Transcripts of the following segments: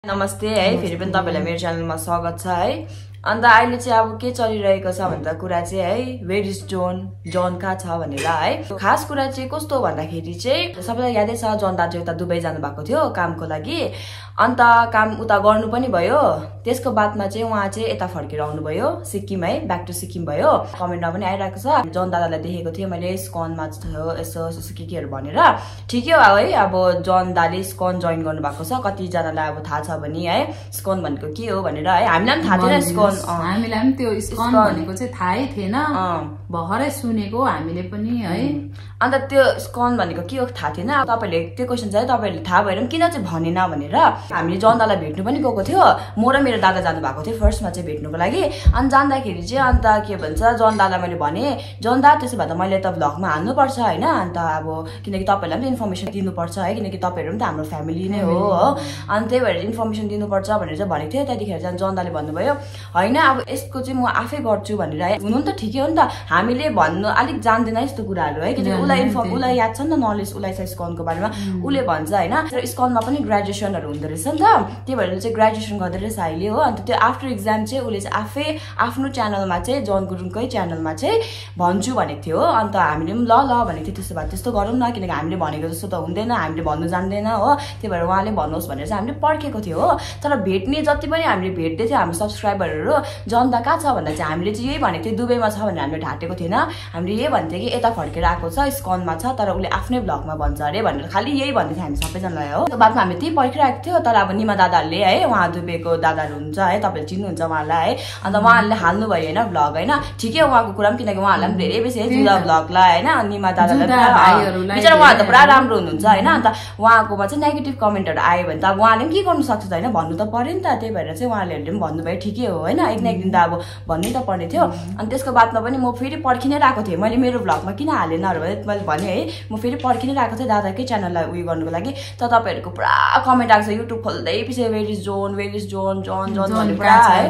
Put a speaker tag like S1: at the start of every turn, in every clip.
S1: नमस्ते है फेरि पनि तपाईहरुलाई मेरो च्यानलमा स्वागत छ है। अन्त अहिले चाहिँ अब के चलिरहेको छ भन्दा कुरा चाहिँ है वेयर इज जन कहाँ छ भनेर है। खास कुरा चाहिँ कस्तो भन्दाखेरि चाहिँ सबैलाई यादै छ जन दाजु उता दुबई जानु भएको थियो कामको लागि। अन्त काम उता गर्नु पनि भयो, त्यसको बादमा चाहिँ उहाँ चाहिँ यता फर्केर आउनु भयो सिक्किम है, ब्याक टु सिक्किम भयो। कमेन्टमा पनि आइरहेको छ जन दादालाई देखेको थिएँ मैले स्कनमा थियो यसो केहरू भनेर। ठिकै हो है, अब जन दाले स्कन जोइन गर्नु भएको छ। कतिजनालाई अब थाहा छ भने है स्कन भनेको के हो भनेर है, हामीलाई पनि थाहा थिएन स्कन,
S2: हामीलाई पनि त्यो स्कन भनेको चाहिँ थाहै थिएन, भर्खरै सुनेको हामीले पनि है।
S1: अन्त त्यो स्कन भनेको के हो थाहा थिएन। तपाईहरुले त्यो क्वेशन चाहिँ तपाईहरुले थाहा भएर किन चाहिँ भनेन भनेर हामीले जन दादालाई भेट्नु पनि गएको थियो। म र मेरो दादा जानु भएको थियो फर्स्टमा चाहिँ भेट्नुको लागि। अनि जाँदाखेरि चाहिँ अन्त के भन्छ जन दादालाई मैले भने जन दा त्यसो भए त मैले त भ्लगमा हाल्नु पर्छ हैन, अन्त अब किनकि तपाईहरुलाई पनि इन्फर्मेसन दिनुपर्छ है, किनकि तपाईहरु पनि त हाम्रो फ्यामिली नै हो। अनि त्यही भएर इन्फर्मेसन दिनुपर्छ भनेर चाहिँ भनेको थियो। त्यतिखेर चाहिँ जन दाले भन्नुभयो हैन अब यसको चाहिँ म आफै गर्छु भनेर है। हुनु त ठिकै हो नि त, हामीले भन्नु अलिक जान्दैन यस्तो कुराहरु है, किनकि उलाई याद छ नि त नलेज, उलाई छ स्कनको बारेमा उले भन्छ हैन। र स्कनमा पनि ग्रेजुएसनहरु हुँदो रहेछ नि त, त्यही भएर चाहिँ ग्रेजुएसन गर्दै रहेछ अहिले हो। अन्त त्यो आफ्टर एक्जाम चाहिँ उले चाहिँ आफै आफ्नो च्यानलमा चाहिँ जन गुरुङकै च्यानलमा चाहिँ भन्छु भनेको थियो। अन्त हामीले पनि ल भनेको थियो त्यसो भए त्यस्तो गरौँ न, किनकि हामीले भनेको जस्तो त हुँदैन, हामीले भन्नु जान्दैन हो। त्यही भएर उहाँले भन्नुहोस् भनेर चाहिँ हामीले पर्खेको थियो हो। तर भेट्ने जति पनि हामीले भेट्दै थियो हाम्रो सब्सक्राइबरहरु जनता कहाँ छ भन्दा चाहिँ हामीले चाहिँ यही भनेको थियो दुबईमा छ भनेर हामीले ढाटेको थिएन। हामीले यही भन्थ्यो कि यता फर्केर आएको छ स्कनमा छ, तर उसले आफ्नै ब्लगमा भन्छ अरे भनेर खालि यही भन्दै थियो हामी सबैजनालाई हो। त्यो बादमा हामी त्यही पर्खिरहेको थियो। तर अब निमा दादाहरूले है उहाँ दुबईको दादाहरू हुन्छ है, तपाईँले चिन्नुहुन्छ उहाँलाई है। अन्त उहाँहरूले हाल्नु भयो होइन ब्लग होइन, ठिकै उहाँको कुरा पनि, किनकि उहाँहरूलाई पनि धेरै बेसी है जुदा ब्लगलाई होइन। निमा दादालाई बिचरा उहाँ त पुरा राम्रो हुनुहुन्छ होइन। अन्त उहाँकोमा चाहिँ नेगेटिभ कमेन्टहरू आयो भने त अब उहाँले पनि के गर्नु सक्छ त होइन, भन्नु त पर्यो नि त। त्यही भएर चाहिँ उहाँहरूले पनि भन्नुभयो ठिकै हो होइन, एक न एक दिन त अब भन्नै त पर्ने थियो। अनि त्यसको बादमा पनि म फेरि पर्खिनै रहेको थिएँ, मैले मेरो भ्लगमा किन हालेन मैले भने है, म फेरि पर्खिनै रहेको थिएँ दादाकै च्यानललाई उयो गर्नुको लागि। त तपाईँहरूको पुरा कमेन्ट आएको छ युट्युब खोल्दै पछि वेयर इज जोन जन भन्ने पुरा है।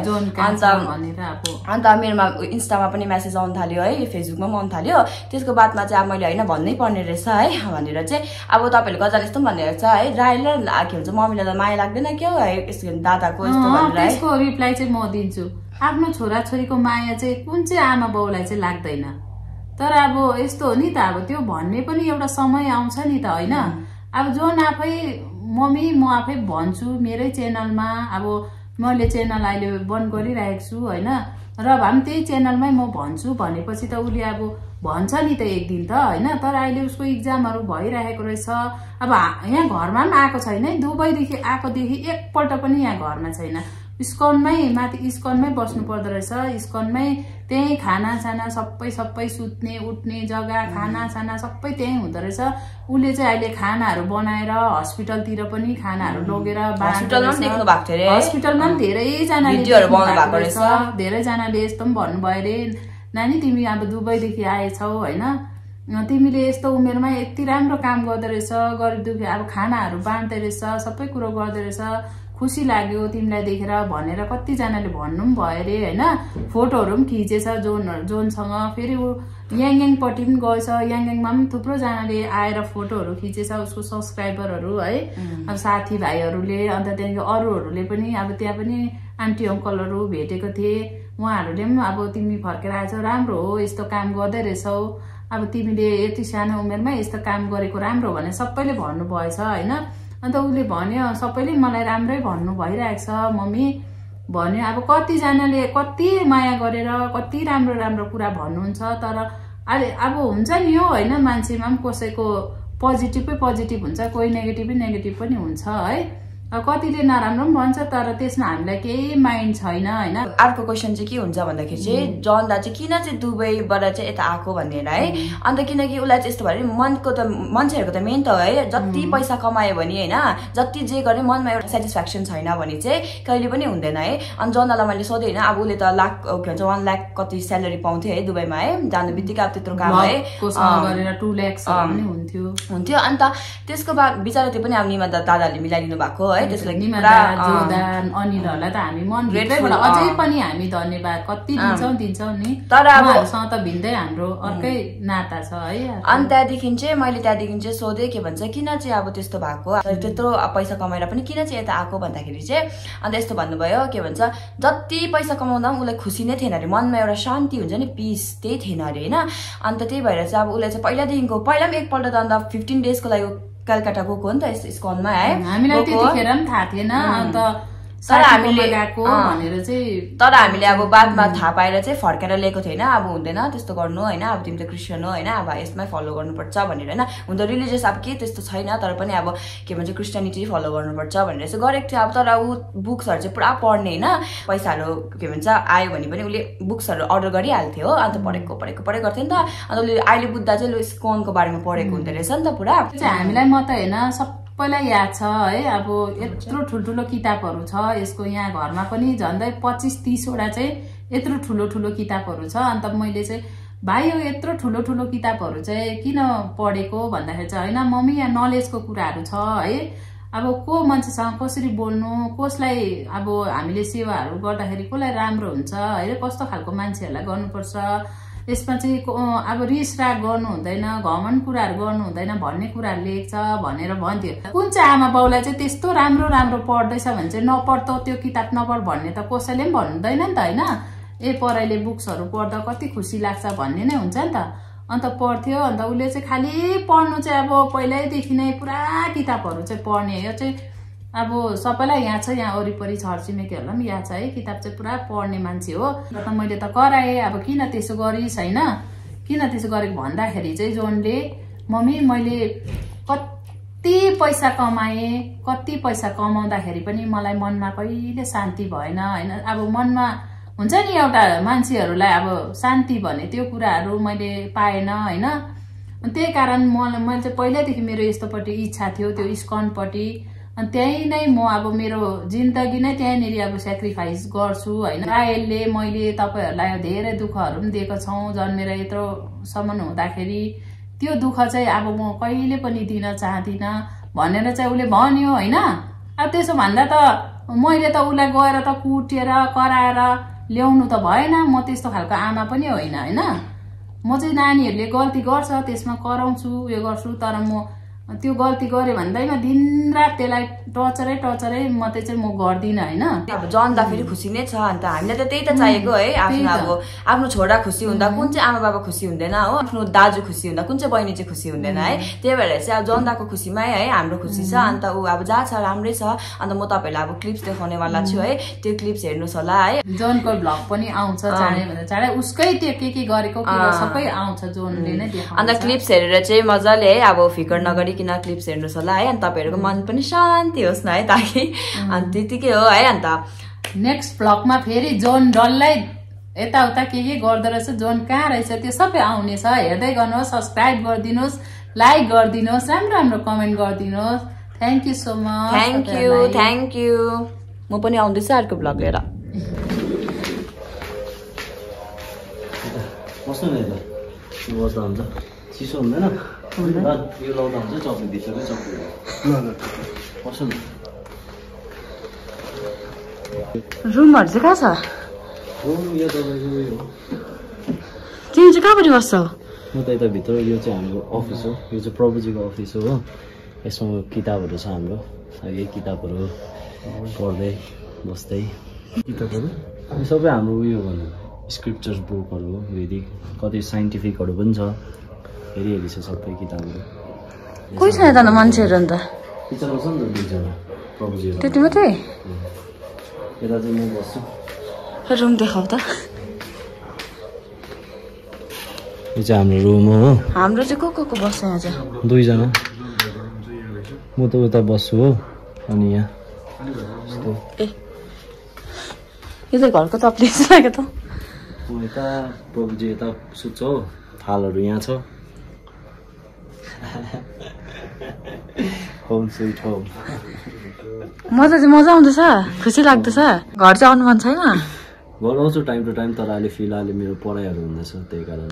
S1: अन्त मेरोमा इन्स्टामा पनि मेसेज आउनु थाल्यो है, फेसबुकमा पनि आउनु थाल्यो। त्यसको बादमा चाहिँ अब मैले होइन भन्नै पर्ने रहेछ है भनेर चाहिँ अब तपाईँहरूले कजाले यस्तो पनि भन्ने रहेछ है, रायल र के भन्छ मम्मीलाई त माया लाग्दैन क्या है यस्तो दादाको यस्तो भनेर।
S2: त्यसको रिप्लाई चाहिँ म दिन्छु, आफ्नो छोराछोरीको माया चाहिँ कुन चाहिँ आमा बाउलाई चाहिँ लाग्दैन। तर अब यस्तो हो नि त, अब त्यो भन्ने पनि एउटा समय आउँछ नि त होइन। अब जोन आफै मम्मी म आफै भन्छु मेरै च्यानलमा, अब मैले च्यानल अहिले बन्द गरिरहेको छु होइन, र भए पनि त्यही च्यानलमै म भन्छु भनेपछि त उसले अब भन्छ नि त एक दिन त होइन। तर अहिले उसको इक्जामहरू भइरहेको रहेछ। अब यहाँ घरमा पनि आएको छैन है, दुबईदेखि आएकोदेखि एकपल्ट पनि यहाँ घरमा छैन, स्कनमै माथि स्कनमै बस्नु पर्दो रहेछ। स्कनमै त्यही खानासाना सबै सुत्ने उठ्ने जग्गा खानासाना सबै त्यही हुँदो रहेछ। उसले चाहिँ अहिले खानाहरू बनाएर हस्पिटलतिर पनि खानाहरू लगेर हस्पिटलमा पनि धेरैजनाले यस्तो पनि भन्नुभयो अरे नानी तिमी अब दुबईदेखि आएछौ होइन, तिमीले यस्तो उमेरमा यति राम्रो काम गर्दो रहेछ, गरिब दुखी अब खानाहरू बाँड्दो रहेछ, सबै कुरो गर्दो रहेछ, खुसी लाग्यो तिमीलाई देखेर भनेर कतिजनाले भन्नु पनि भयो अरे होइन। फोटोहरू पनि खिचेछ जोनसँग, फेरि ऊ याङपट्टि पनि गएछ, याङमा पनि थुप्रोजनाले आएर फोटोहरू खिचेछ उसको सब्सक्राइबरहरू है, अब साथीभाइहरूले। अन्त त्यहाँदेखि अरूहरूले पनि अब त्यहाँ पनि आन्टी अङ्कलहरू भेटेको थिए, उहाँहरूले पनि अब तिमी फर्केर आएछौ राम्रो हो, यस्तो काम गर्दै रहेछौ, अब तिमीले यति सानो उमेरमा यस्तो काम गरेको राम्रो भने सबैले भन्नुभएछ होइन। अन्त उसले भन्यो सबैले मलाई राम्रै भन्नु भइरहेको छ मम्मी भन्यो। अब कतिजनाले कति माया गरेर कति राम्रो कुरा भन्नुहुन्छ, तर अहिले अब हुन्छ नि हो होइन, मान्छेमा पनि कसैको पोजिटिभ हुन्छ, कोही नेगेटिभ पनि हुन्छ है। कतिले नराम्रो पनि भन्छ, तर त्यसमा हामीलाई केही माइन्ड छैन होइन।
S1: अर्को क्वेसन चाहिँ के हुन्छ भन्दाखेरि चाहिँ जन दा चाहिँ किन चाहिँ दुबईबाट चाहिँ यता आएको भनेर है। अन्त किनकि उसलाई चाहिँ यस्तो भयो मान्छेहरूको त मेन त है, जति पैसा कमायो भने होइन, जति जे गरे मनमा एउटा सेटिस्फ्याक्सन छैन भने चाहिँ कहिले पनि हुँदैन है। अनि जन दालाई मैले सोधेँ होइन, अब उसले त लाख के भन्छ 1 लाख कति स्यालेरी पाउँथ्यो है दुबईमा है, जानु बित्तिकै अब त्यत्रो काम है
S2: गरेर 2 लाख हुन्थ्यो।
S1: अन्त त्यसको बाद बिचरा त्यो पनि अब निमा दादाले मिलाइदिनु भएको है। है त्यसलाई
S2: निमादा जोदा अनिलहरुलाई त हामी मन भित्रैबाट अझै पनि हामी धन्यवाद कति दिन्छौं नि तर उहाँहरुसँग त भिन्दै हाम्रो अर्कै नाता छ है।
S1: अनि त्यहाँदेखि चाहिँ मैले त्यहाँदेखि चाहिँ सोधेँ के भन्छ किन चाहिँ अब त्यस्तो भएको त्यत्रो पैसा कमाएर पनि किन चाहिँ यता आएको भन्दाखेरि चाहिँ अन्त यस्तो भन्नुभयो के भन्छ जति पैसा कमाउँदा पनि उसलाई खुसी नै थिएन अरे, मनमा एउटा शान्ति हुन्छ नि पिस त्यही थिएन अरे होइन। अन्त त्यही भएर चाहिँ अब उसलाई चाहिँ पहिलादेखिको पहिला पनि एकपल्ट त अन्त 15 डेजको लागि कलकत्ता गएको हो नि त स्कनमा है,
S2: हामीलाई त्यतिखेर पनि थाहा थिएन। अन्त तर हामीले
S1: अब बादमा थाहा पाएर चाहिँ फर्केर ल्याएको थिएन। अब हुँदैन त्यस्तो गर्नु होइन, अब तिमी त क्रिस्चियन हो होइन, अब यसमै फलो गर्नुपर्छ भनेर होइन। हुन त रिलिजियस अब के त्यस्तो छैन तर पनि अब के भन्छ क्रिस्चियनिटी फलो गर्नुपर्छ भनेर चाहिँ गरेको थियो। अब तर ऊ बुक्सहरू चाहिँ पुरा पढ्ने होइन, पैसाहरू के भन्छ आयो भने पनि उसले बुक्सहरू अर्डर गरिहाल्थ्यो हो। अन्त पढेको गर्थ्यो नि त। अन्त उसले अहिले बुझ्दा चाहिँ उसले स्कोनको बारेमा पढेको हुँदो रहेछ नि त पुरा।
S2: हामीलाई म त होइन सबैलाई याद छ है, अब यत्रो ठुल्ठुलो किताबहरू छ यसको। यहाँ घरमा पनि झन्डै 25-30 वटा चाहिँ यत्रो ठुलो किताबहरू छ। अन्त मैले चाहिँ भाइ यो यत्रो ठुलो किताबहरू चाहिँ किन पढेको भन्दाखेरि चाहिँ होइन मम्मी यहाँ नलेजको कुराहरू छ है। अब को मान्छेसँग कसरी बोल्नु, कसलाई अब हामीले सेवाहरू गर्दाखेरि कसलाई राम्रो हुन्छ है, कस्तो खालको मान्छेहरूलाई गर्नुपर्छ, यसमा चाहिँ अब रिस राग गर्नु हुँदैन, घमन कुराहरू गर्नु हुँदैन भन्ने कुराहरू लेख्छ भनेर भन्थ्यो। कुन चाहिँ आमा बाउलाई चाहिँ त्यस्तो राम्रो पढ्दैछ भने चाहिँ नपढ त त्यो किताब नपढ भन्ने त कसैले पनि भन्दैन नि त होइन। ए पढाइले बुक्सहरू पढ्दा कति खुसी लाग्छ भन्ने नै हुन्छ नि त। अन्त पढ्थ्यो। अन्त उसले चाहिँ खालि पढ्नु चाहिँ अब पहिल्यैदेखि नै पुरा किताबहरू चाहिँ पढ्ने। यो चाहिँ अब सबैलाई यहाँ छ, यहाँ वरिपरि छरछिमेकीहरूलाई पनि याद छ है, किताब चाहिँ पुरा पढ्ने मान्छे हो। र त मैले त कराएँ अब किन त्यसो गरिस् होइन, किन त्यसो गरेको भन्दाखेरि चाहिँ जोनले मम्मी मैले कति पैसा कमाएँ, कति पैसा कमाउँदाखेरि पनि मलाई मनमा कहिले शान्ति भएन होइन। अब मनमा हुन्छ नि एउटा मान्छेहरूलाई अब शान्ति भने त्यो कुराहरू मैले पाएन होइन। त्यही कारण मैले चाहिँ पहिल्यैदेखि मेरो यस्तोपट्टि इच्छा थियो त्यो इस्कनपट्टि। अनि त्यही नै म अब मेरो जिन्दगी नै त्यहीँनिर अब सेक्रिफाइस गर्छु होइन। रायलले मैले तपाईँहरूलाई धेरै दुःखहरू पनि दिएको छौँ जन्मेर यत्रोसम्म हुँदाखेरि, त्यो दुःख चाहिँ अब म कहिले पनि दिन चाहदिनँ भनेर चाहिँ उसले भन्यो होइन। अब त्यसो भन्दा त मैले त उसलाई गएर त कुटेर कराएर ल्याउनु त भएन, म त्यस्तो खालको आमा पनि होइन होइन। म चाहिँ नानीहरूले गल्ती गर्छ त्यसमा कराउँछु उयो गर्छु, तर म त्यो गल्ती गरे भन्दैमा दिनरात त्यसलाई टर्चरै मात्रै चाहिँ म गर्दिनँ होइन।
S1: अब जन्दा फेरि खुसी नै छ। अन्त हामीलाई त त्यही त चाहिएको है, आफ्नो छोरा खुसी हुँदा कुन चाहिँ आमा बाबा खुसी हुँदैन हो, आफ्नो दाजु खुसी हुँदा कुन चाहिँ बहिनी चाहिँ खुसी हुँदैन है। त्यही भएर चाहिँ अब जन्दाको खुसीमै है हाम्रो खुसी छ। अन्त ऊ अब जहाँ छ राम्रै छ। अन्त म तपाईँहरूलाई अब क्लिप्स देखाउने वाला छु है, त्यो क्लिप्स हेर्नुहोस् होला है।
S2: जोनको भ्लग पनि आउँछ चाँडै उसकै त्यो के गरेको सबै आउँछ जोनले नै देखाउँछ।
S1: अन्त क्लिप्स हेरेर चाहिँ मजाले है अब फिकर नगरिकन क्लिप्स हेर्नुहोस् होला है। अनि तपाईँहरूको मन पनि शान्ति होस् न है ताकि। अनि त्यतिकै हो है। अन्त
S2: नेक्स्ट भ्लगमा फेरि जोन डल्लै यताउता के गर्दो रहेछ, जोन कहाँ रहेछ त्यो सबै आउनेछ। हेर्दै गर्नुहोस्, सब्सक्राइब गरिदिनुहोस्, लाइक गरिदिनुहोस्, राम्रो कमेन्ट गरिदिनुहोस्। Thank you so much.
S1: Thank you. म पनि आउँदैछु अर्को भ्लग लिएर।
S3: चिसो हुँदैन यो लाउँदा हुन्छ चक्लेट भित्रकै चक्लेट।
S1: रुमहरू चाहिँ कहाँ छ?
S3: रुम यो तपाईँको उयो हो।
S1: तिमी चाहिँ कहाँपट्टि बस्छौ?
S3: म त यता भित्र, यो चाहिँ हाम्रो अफिस हो, यो चाहिँ प्रभुजीको अफिस हो। यसमा किताबहरू छ हाम्रो, यही किताबहरू पढ्दै बस्दै। किताबहरू यो सबै हाम्रो उयो भन्नु स्क्रिप्चर्स बुकहरू हो, वेदिक कति साइन्टिफिकहरू पनि छ, हेरी छ सबै किताबहरू।
S1: कोही छैन त मान्छेहरू? अन्त
S3: किचनमा छ नि त दुईजना प्रभुजीहरू।
S1: त्यति मात्रै?
S3: यता चाहिँ म बस्छु।
S1: रुम देखाउ त।
S3: यो चाहिँ हाम्रो रुम हो।
S1: हाम्रो चाहिँ को बस्छ यहाँ चाहिँ?
S3: दुईजना। म त उता बस्छु हो, अनि यहाँ
S1: यो त घरको तप्ले लाग्यो त।
S3: म यता प्रभुजी यता सुत्छ हो, थालहरू यहाँ छ। Home sweet home.
S1: मजा आउँदैछ, खुसी लाग्दैछ। घर चाहिँ आउनु मन छैन?
S3: घर आउँछु टाइम टु टाइम, तर अहिले फिलहाल मेरो पढाइहरू हुँदैछ त्यही कारण।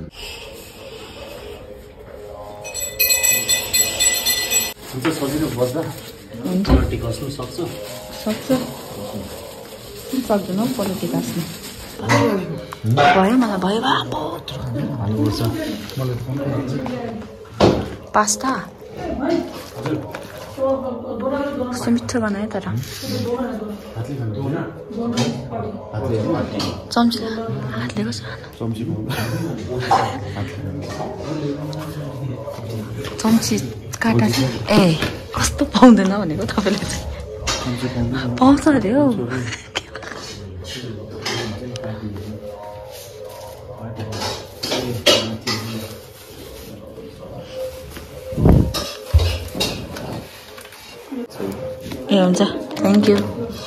S3: सजिलो बस्दा
S1: हुन्छ
S3: पलेटी कस्नु सक्छ
S1: सक्छु सक्दैन पलेटी काट्नु भयो मलाई भयो
S3: हाल्नुपर्छ
S1: पास्ता कस्तो मिठो बनायो तर चम्ची हातले कसो चम्ची काटा ए कस्तो पाउँदैन भनेको तपाईँले चाहिँ पाउँछ अरे हौ ए हुन्छ थ्याङ्क यू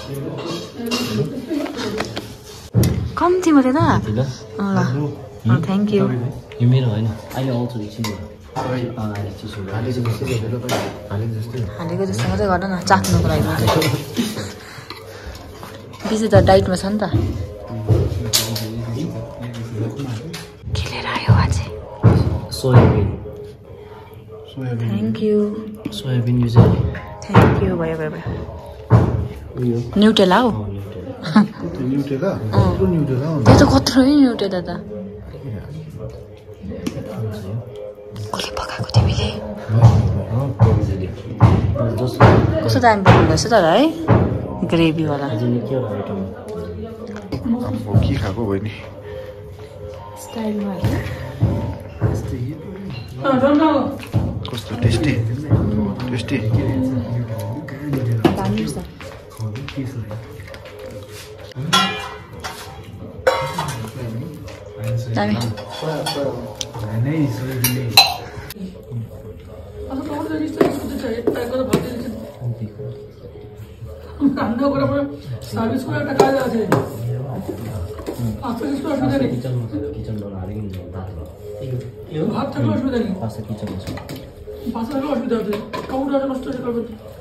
S1: कम्ती मात्रै त ल थ्याङ्क यू
S3: यो मेरो होइन अहिले आउँछ एकछिन
S1: हालेको जस्तो मात्रै गर न चाख्नुको लागि मात्रै बिजी त डाइटमा छ नि त के लिएर आयो अझै
S3: सोयाबिन
S1: थ्याङ्क यू
S3: सोयाबिन यो चाहिँ
S1: थ्याङ्क यू भयो भयो भयो न्युटेला हौ त्यो त कत्रो न्युटेला त कसले पकाएको तिमीले कस्तो दामी पकाउनु रहेछ तर है ग्रेभीवाला
S4: के खाएको भयो नि
S1: स्टाइलमा
S4: कस्तो टेस्टी टेस्टी
S1: दामी छ दामी
S3: কিচেনबाट হারিয়ে ভাত থাকলে অসুবিধা নেই পাশে কিচেন আছে পাশে থাকলে অসুবিধা আছে কাউন্টারে নষ্ট করবে